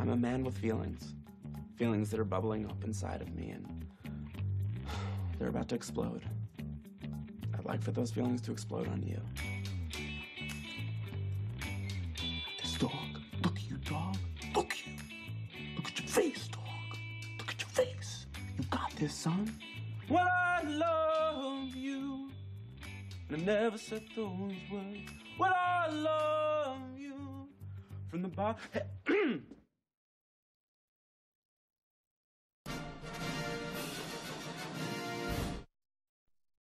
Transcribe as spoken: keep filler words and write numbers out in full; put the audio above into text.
I'm a man with feelings. Feelings that are bubbling up inside of me, and they're about to explode. I'd like for those feelings to explode on you. This dog. Look at you, dog. Look at you. Look at your face, dog. Look at your face. You got this, son. Well, I love you. And I never said those words. Well, I love you. From the bottom.